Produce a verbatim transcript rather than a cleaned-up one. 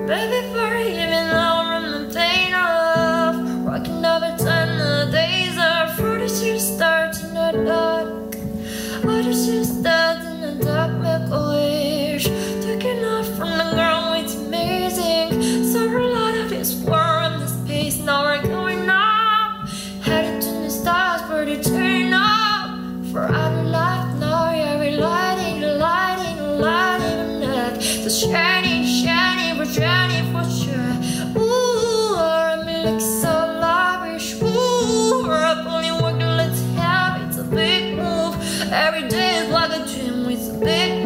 Baby, forgiving all from the pain of walking over time, the days are forty years starting at dark. What is your start in the dark, make a wish. Taking off from the ground, it's amazing. So a lot of this world, this space, now we're going up. Headed to the stars for the turn up. For our life now, yeah, we're lighting, lighting, lighting the night. So shining, shining, we're shining for sure. Ooh, I'm like so lavish. Ooh, we're up only working, let's have it. It's a big move. Every day is like a dream, it's a big